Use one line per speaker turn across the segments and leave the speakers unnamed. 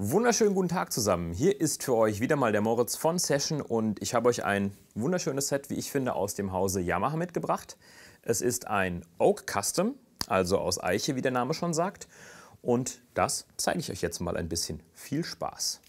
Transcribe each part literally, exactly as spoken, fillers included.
Wunderschönen guten Tag zusammen. Hier ist für euch wieder mal der Moritz von Session und ich habe euch ein wunderschönes Set, wie ich finde, aus dem Hause Yamaha mitgebracht. Es ist ein Oak Custom, also aus Eiche, wie der Name schon sagt. Und das zeige ich euch jetzt mal ein bisschen. Viel Spaß!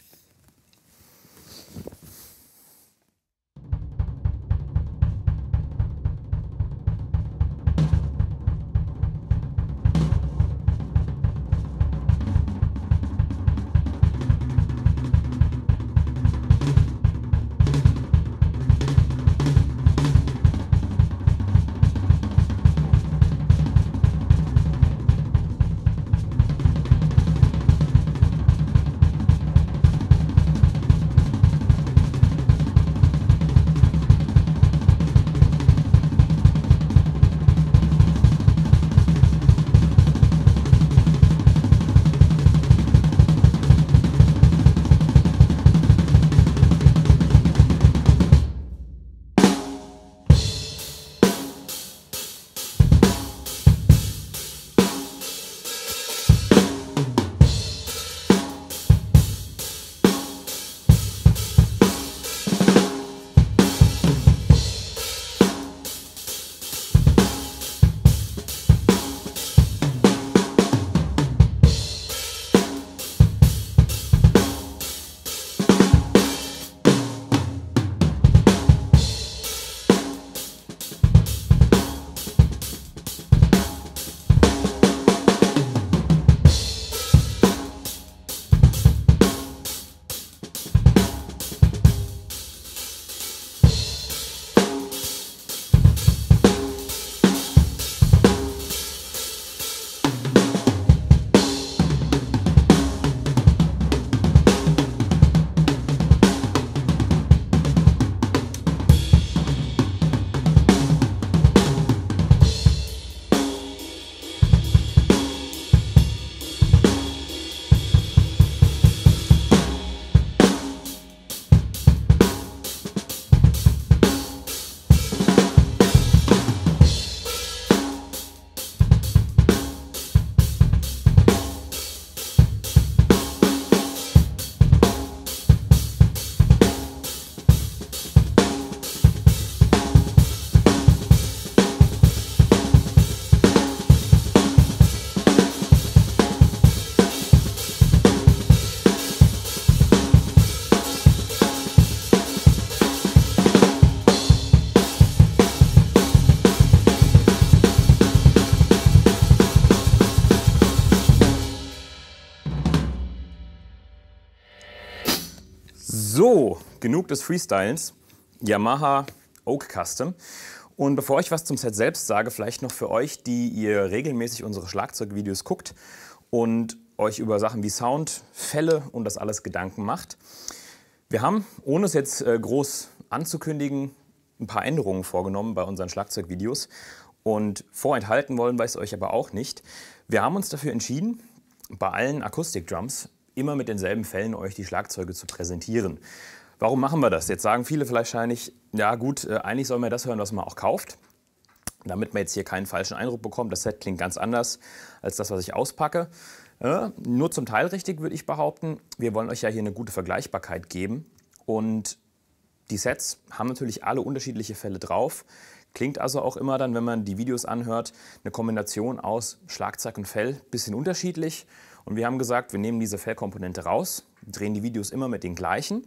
So, genug des Freestylens. Yamaha Oak Custom. Und bevor ich was zum Set selbst sage, vielleicht noch für euch, die ihr regelmäßig unsere Schlagzeugvideos guckt und euch über Sachen wie Sound, Fälle und das alles Gedanken macht. Wir haben, ohne es jetzt groß anzukündigen, ein paar Änderungen vorgenommen bei unseren Schlagzeugvideos. Und vorenthalten wollen wir es euch aber auch nicht. Wir haben uns dafür entschieden, bei allen Akustikdrums immer mit denselben Fällen euch die Schlagzeuge zu präsentieren. Warum machen wir das? Jetzt sagen viele wahrscheinlich, ja gut, äh, eigentlich soll man das hören, was man auch kauft. Damit man jetzt hier keinen falschen Eindruck bekommt, das Set klingt ganz anders als das, was ich auspacke. Äh, nur zum Teil richtig, würde ich behaupten. Wir wollen euch ja hier eine gute Vergleichbarkeit geben. Und die Sets haben natürlich alle unterschiedliche Fälle drauf. Klingt also auch immer dann, wenn man die Videos anhört, eine Kombination aus Schlagzeug und Fell, bisschen unterschiedlich. Und wir haben gesagt, wir nehmen diese Fellkomponente raus, drehen die Videos immer mit den gleichen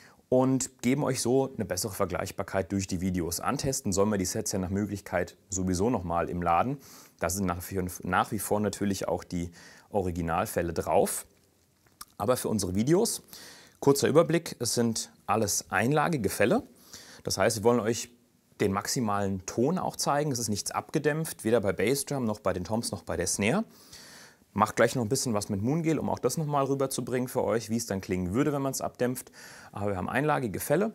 und geben euch so eine bessere Vergleichbarkeit durch die Videos. Antesten sollen wir die Sets ja nach Möglichkeit sowieso nochmal im Laden. Da sind nach wie, nach wie vor natürlich auch die Originalfälle drauf. Aber für unsere Videos, kurzer Überblick, es sind alles einlagige Fälle. Das heißt, wir wollen euch den maximalen Ton auch zeigen. Es ist nichts abgedämpft, weder bei Bassdrum noch bei den Toms noch bei der Snare. Macht gleich noch ein bisschen was mit Moongale, um auch das nochmal rüberzubringen für euch, wie es dann klingen würde, wenn man es abdämpft. Aber wir haben einlagige Fälle.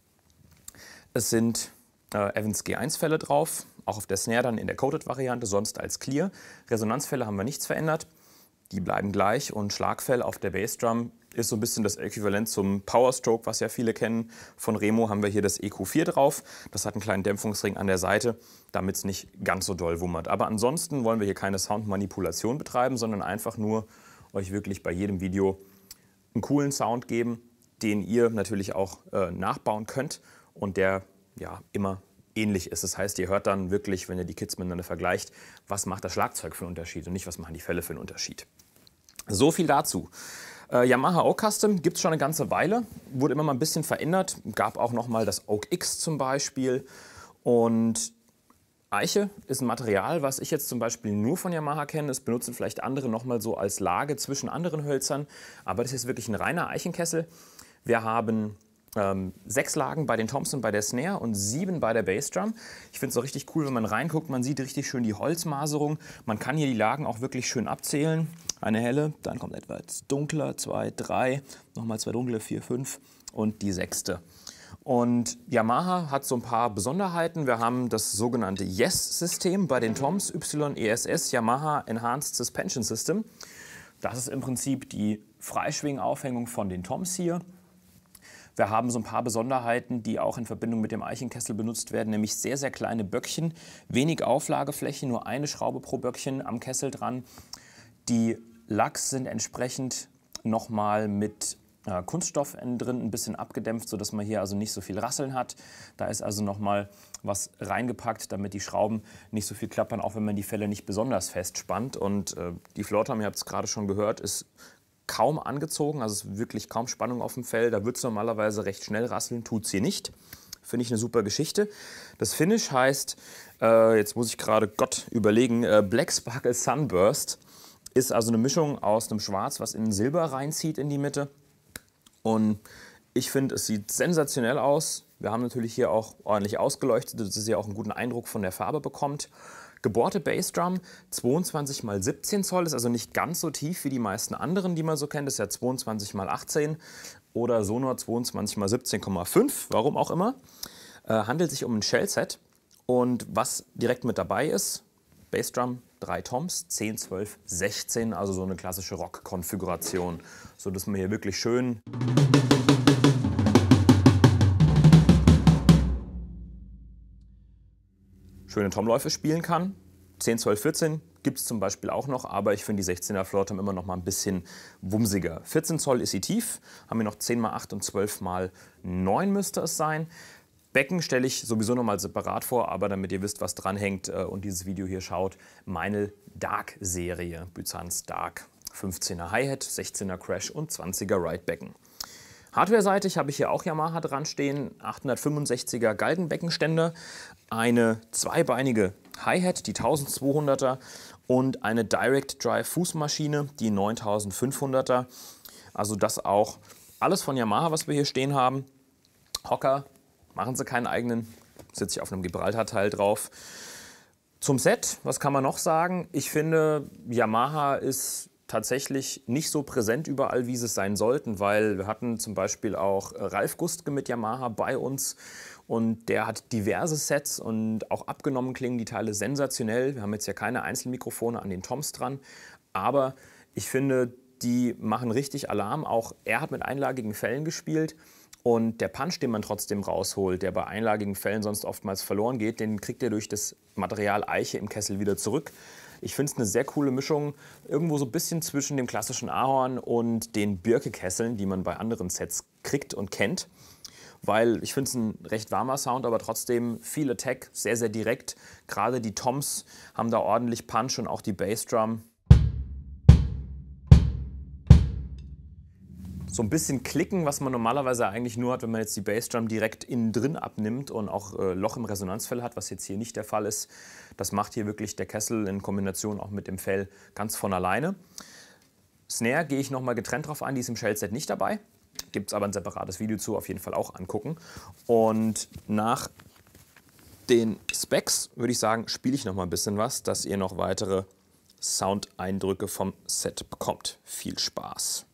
Es sind äh, Evans G eins Fälle drauf, auch auf der Snare dann in der Coated-Variante, sonst als Clear. Resonanzfälle haben wir nichts verändert. Die bleiben gleich und Schlagfell auf der Bassdrum ist so ein bisschen das Äquivalent zum Powerstroke, was ja viele kennen. Von Remo haben wir hier das E Q vier drauf. Das hat einen kleinen Dämpfungsring an der Seite, damit es nicht ganz so doll wummert. Aber ansonsten wollen wir hier keine Soundmanipulation betreiben, sondern einfach nur euch wirklich bei jedem Video einen coolen Sound geben, den ihr natürlich auch äh, nachbauen könnt und der ja immer ähnlich ist. Das heißt, ihr hört dann wirklich, wenn ihr die Kits miteinander vergleicht, was macht das Schlagzeug für einen Unterschied und nicht, was machen die Fälle für einen Unterschied. So viel dazu. Äh, Yamaha Oak Custom gibt es schon eine ganze Weile, wurde immer mal ein bisschen verändert, gab auch noch mal das Oak X zum Beispiel. Und Eiche ist ein Material, was ich jetzt zum Beispiel nur von Yamaha kenne. Das benutzen vielleicht andere noch mal so als Lage zwischen anderen Hölzern, aber das ist wirklich ein reiner Eichenkessel. Wir haben ähm, sechs Lagen bei den Thompson bei der Snare und sieben bei der Bassdrum. Ich finde es auch richtig cool, wenn man reinguckt, man sieht richtig schön die Holzmaserung. Man kann hier die Lagen auch wirklich schön abzählen. Eine helle, dann kommt etwas dunkler, zwei, drei, nochmal zwei dunkle, vier, fünf und die sechste. Und Yamaha hat so ein paar Besonderheiten. Wir haben das sogenannte Yes-System bei den Toms, Y E S S, Yamaha Enhanced Suspension System. Das ist im Prinzip die Freischwingaufhängung von den Toms hier. Wir haben so ein paar Besonderheiten, die auch in Verbindung mit dem Eichenkessel benutzt werden, nämlich sehr, sehr kleine Böckchen, wenig Auflagefläche, nur eine Schraube pro Böckchen am Kessel dran. Die Lacks sind entsprechend nochmal mit äh, Kunststoff innen drin ein bisschen abgedämpft, sodass man hier also nicht so viel Rasseln hat. Da ist also nochmal was reingepackt, damit die Schrauben nicht so viel klappern, auch wenn man die Felle nicht besonders fest spannt. Und äh, die Floater, ihr habt es gerade schon gehört, ist kaum angezogen, also es ist wirklich kaum Spannung auf dem Fell. Da wird es normalerweise recht schnell rasseln, tut es hier nicht. Finde ich eine super Geschichte. Das Finish heißt, äh, jetzt muss ich gerade Gott überlegen, äh, Black Sparkle Sunburst. Ist also eine Mischung aus einem Schwarz, was in Silber reinzieht in die Mitte. Und ich finde, es sieht sensationell aus. Wir haben natürlich hier auch ordentlich ausgeleuchtet, dass ihr auch einen guten Eindruck von der Farbe bekommt. Gebohrte Bassdrum, zweiundzwanzig mal siebzehn Zoll, ist also nicht ganz so tief wie die meisten anderen, die man so kennt. Das ist ja zweiundzwanzig mal achtzehn oder Sonor zweiundzwanzig mal siebzehn Komma fünf, warum auch immer. Äh, handelt sich um ein Shellset. Und was direkt mit dabei ist, Bassdrum, drei Toms, zehn, zwölf, sechzehn, also so eine klassische Rock-Konfiguration, sodass man hier wirklich schön schöne Tomläufe spielen kann. zehn, zwölf, vierzehn gibt es zum Beispiel auch noch, aber ich finde die sechzehner Floater immer noch mal ein bisschen wumsiger. vierzehn Zoll ist sie tief, haben wir noch zehn mal acht und zwölf mal neun müsste es sein. Becken stelle ich sowieso noch mal separat vor, aber damit ihr wisst, was dran hängt und dieses Video hier schaut, meine Dark-Serie, Byzanz Dark. fünfzehner Hi-Hat, sechzehner Crash und zwanziger Ride-Becken. Hardware-seitig habe ich hier auch Yamaha dran stehen, achthundertfünfundsechziger Galgenbeckenständer, eine zweibeinige Hi-Hat, die eintausendzweihunderter und eine Direct Drive Fußmaschine, die neuntausendfünfhunderter. Also das auch alles von Yamaha, was wir hier stehen haben. Hocker, machen sie keinen eigenen, sitze ich auf einem Gibraltar-Teil drauf. Zum Set, was kann man noch sagen? Ich finde, Yamaha ist tatsächlich nicht so präsent überall, wie sie es sein sollten, weil wir hatten zum Beispiel auch Ralf Gustke mit Yamaha bei uns und der hat diverse Sets und auch abgenommen klingen die Teile sensationell. Wir haben jetzt ja keine Einzelmikrofone an den Toms dran, aber ich finde, die machen richtig Alarm. Auch er hat mit einlagigen Fellen gespielt. Und der Punch, den man trotzdem rausholt, der bei einlagigen Fällen sonst oftmals verloren geht, den kriegt er durch das Material Eiche im Kessel wieder zurück. Ich finde es eine sehr coole Mischung, irgendwo so ein bisschen zwischen dem klassischen Ahorn und den Birke-Kesseln, die man bei anderen Sets kriegt und kennt. Weil ich finde es ein recht warmer Sound, aber trotzdem viel Attack, sehr, sehr direkt. Gerade die Toms haben da ordentlich Punch und auch die Bassdrum. So ein bisschen Klicken, was man normalerweise eigentlich nur hat, wenn man jetzt die Bassdrum direkt innen drin abnimmt und auch äh, Loch im Resonanzfell hat, was jetzt hier nicht der Fall ist. Das macht hier wirklich der Kessel in Kombination auch mit dem Fell ganz von alleine. Snare gehe ich nochmal getrennt drauf ein, die ist im Shellset nicht dabei. Gibt es aber ein separates Video zu, auf jeden Fall auch angucken. Und nach den Specs würde ich sagen, spiele ich noch mal ein bisschen was, dass ihr noch weitere Soundeindrücke vom Set bekommt. Viel Spaß!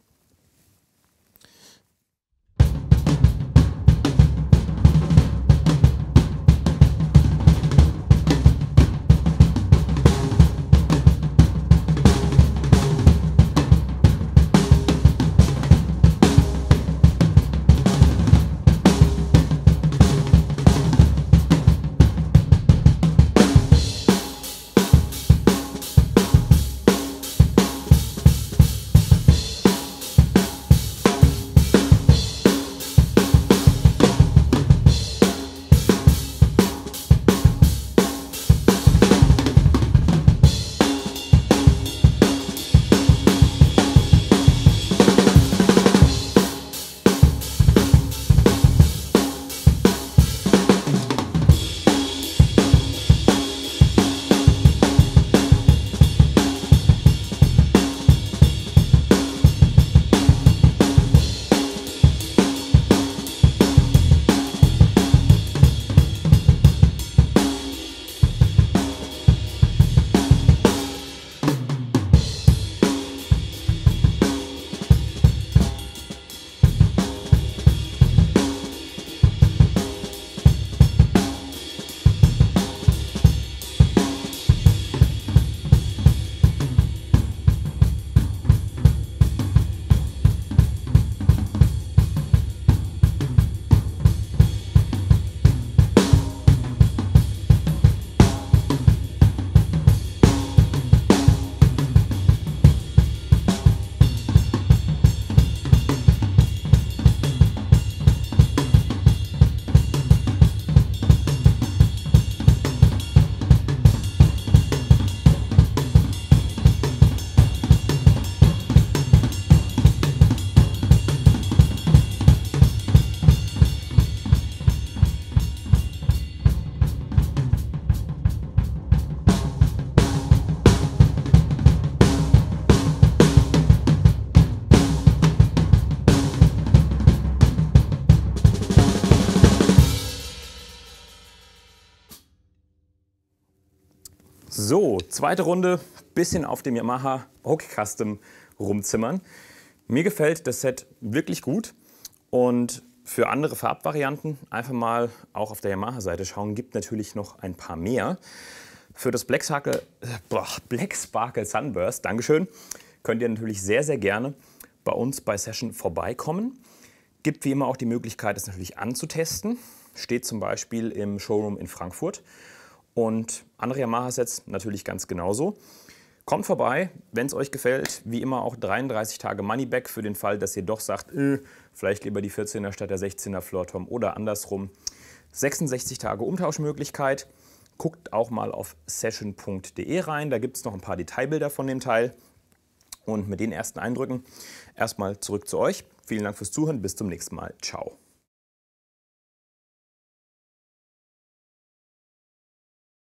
So, zweite Runde, bisschen auf dem Yamaha Oak Custom rumzimmern. Mir gefällt das Set wirklich gut und für andere Farbvarianten einfach mal auch auf der Yamaha-Seite schauen. Gibt natürlich noch ein paar mehr. Für das Black Sparkle, boah, Black Sparkle Sunburst, Dankeschön, könnt ihr natürlich sehr, sehr gerne bei uns bei Session vorbeikommen. Gibt wie immer auch die Möglichkeit, es natürlich anzutesten. Steht zum Beispiel im Showroom in Frankfurt. Und andere Yamaha-Sets natürlich ganz genauso. Kommt vorbei, wenn es euch gefällt. Wie immer auch dreiunddreißig Tage Moneyback für den Fall, dass ihr doch sagt, äh, vielleicht lieber die vierzehner statt der sechzehner Floortom oder andersrum. sechsundsechzig Tage Umtauschmöglichkeit. Guckt auch mal auf session punkt de rein, da gibt es noch ein paar Detailbilder von dem Teil. Und mit den ersten Eindrücken erstmal zurück zu euch. Vielen Dank fürs Zuhören, bis zum nächsten Mal. Ciao.